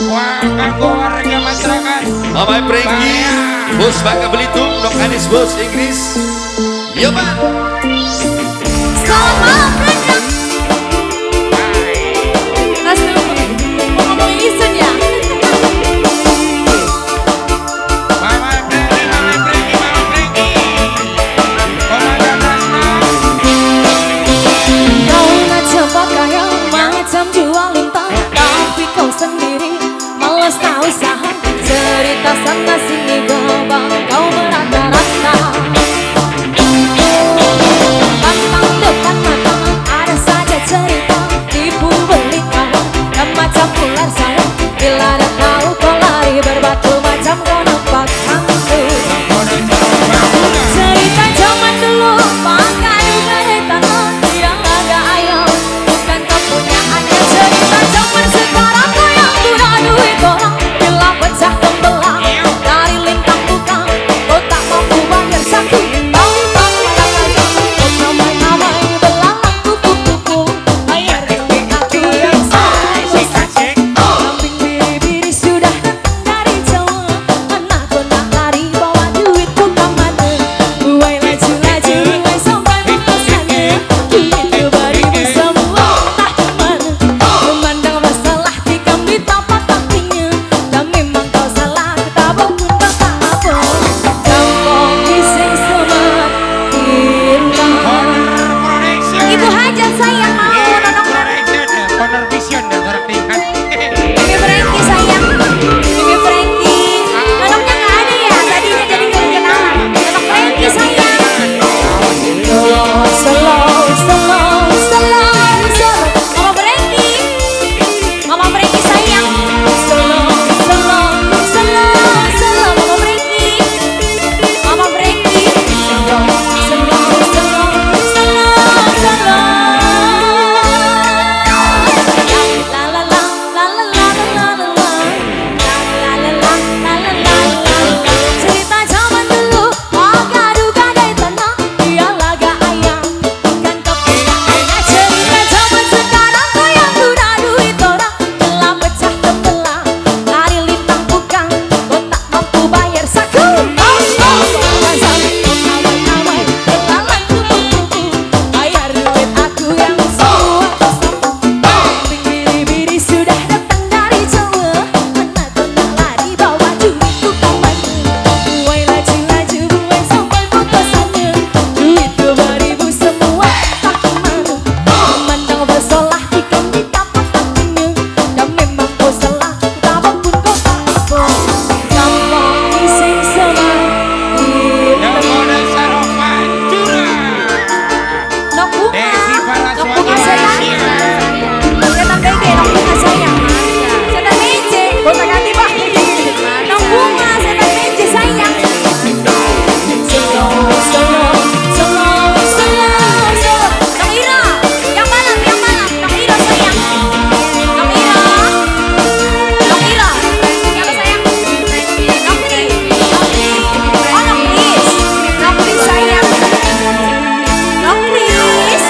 Wah, kanggo warga masyarakat. Mama Prengki, bos Bangka Belitung, Dok Anis bos Inggris. Yo Pak. Selamat malam mereka. Mas dulu mau ngomong isun ya. Mama Prengki, Mama Prengki, Mama Prengki. Komandan Rasna. Kau ngajak pakaian macam jual lintang, tapi kau sendiri malas tak usaha. Cerita sana sini gabang kau merata-rata. Pantang depan mata ada saja cerita, tipu beli kawan dan macam ular sayang. Bila ada tahu kau lari berbatu macam kau nampak hantu. Cerita zaman dulu pakai dari tanah yang agak ayam, bukan kepunyaannya. Cerita zaman sekarang kau yang guna duit orang. Bila pecah tembelang dari lintang bukan, kau tak mampu bayar sakit. Ramai-ramai belalang kupu-kupu, bayar duit aku yang sakit. Kambing biri-biri sudah datang dari Jawa, anak konak lari bawa duit bukan mata. Buai laju-laju, buai sampai mengkosannya, duit beribu semua tak kemana. Memandang masalah tikam di tapak kakinya, dan memang kau salah ketabung pun tak apa. Kampung bising semat indah. Ibu hajat sayang mau nonton Honor Vision dan orang tingkat. Bibi Prengki sayang, Bibi Prengki. Nonoknya nggak ada ya, tadinya jadi kenalan. Nonok Prengki sayang. Slow, slow, slow, slow, slow. Mama Prengki, Mama Prengki sayang. Slow, slow, slow, slow. Mama Prengki, Mama Prengki. Slow, slow, slow, slow, slow. La la la, la la la la la la. La la la, la la la la la. Cerita zaman dulu, agak-duga dari tanah, dia laga ayam, bukan kepunyaannya. Cerita zaman sekarang, kau yang guna duit orang. Telah pecah tembelang, lari lintang bukan, kau tak mampu bayar saku. Ramai-ramai belalang kupu-kupu, bayar duit aku yang semua. Kambing biri-biri sudah datang dari Jawa, anak konak lari bawa duit bukan mata. Buai laju-laju, buai sampai kokosannya, duit 2.000 semua tak kemana. Memandang bersolah tikam di tapak kakinya, dan memang kau salah ketabung pun kau tak apa. Kampung bising semat Yang indah. Mona Sarofa Curah. Nok bunga, Desi Farah nok bunga sayang. Setan bege, nok bunga sayang. Setan meje, botak hati bah. Nok bunga, setan meje sayang. Slow, slow, slow, slow, slow. Nok Ira, yang malam, Nok Ira sayang. Nok Ira, Nok Ira, siapa sayang? Nok Pri, Nok Pri, oh Nok Pris, Nok Pris sayang. Nok Pris.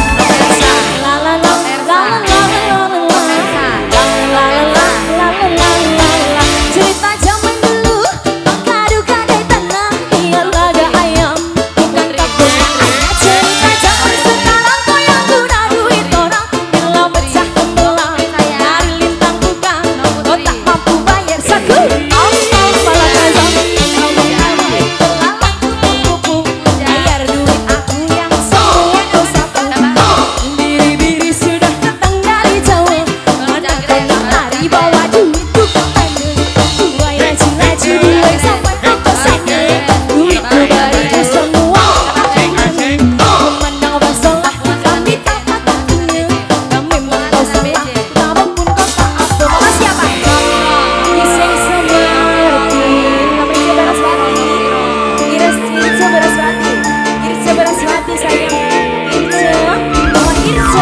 La la la, la la la la la la. La la la, la la la la la. Cerita zaman dulu, maka-duka dari tanah, dia laga ayam, bukan kepunyaannya. Cerita zaman sekarang, kau yang guna duit orang. Bila pecah tembelang, dari lintang bukan, kau tak mampu bayar saku. Malah kazam, ramai-ramai belalang kupu-kupu, bayar duit aku yang semua kau sapu. Biri-biri sudah datang dari Jawa, anak konak lari bawa duit bukan main. Buai laju-laju, buai sampai kokosannya, duit 2.000 semua tak kemana. Memandang bersolah tikam di tapak kakinya, dan memang kau salah ketabung pun kau tak apa. Mama siapa? Bising semerti, namanya Beraswati. Irce Beraswati, Irce Beraswati sayang. Irce, Mama Irce.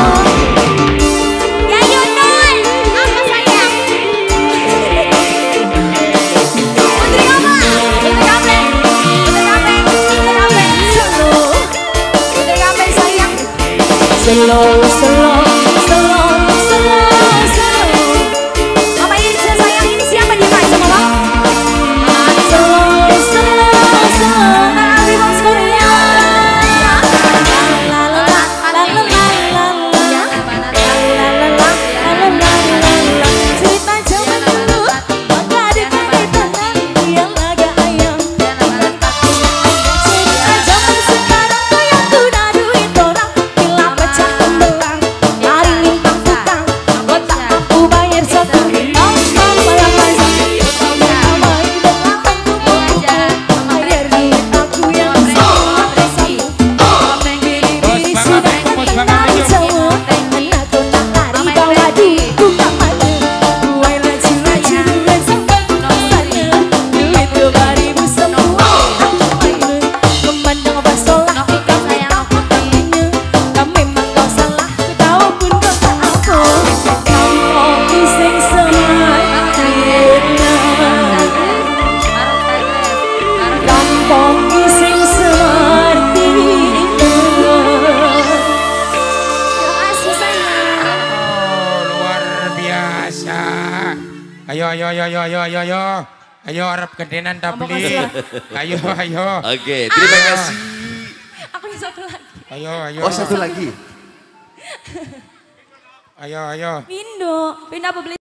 Ya Yunun, apa sayang? Putri apa? Putri Gapleng, Putri Gapleng, Putri Gapleng. Putri Gapleng sayang. Slow, slow, slow, slow, slow. Mama Irce sayang. Pongi sing sewarti. Terima kasih sayang. Oh, luar biasa. Ayo. Ayo harap gedenan tabli. Ayo. Oke, terima kasih. Aku nih satu lagi. Ayo. Oh, satu lagi. Ayo. Pindo apa beli?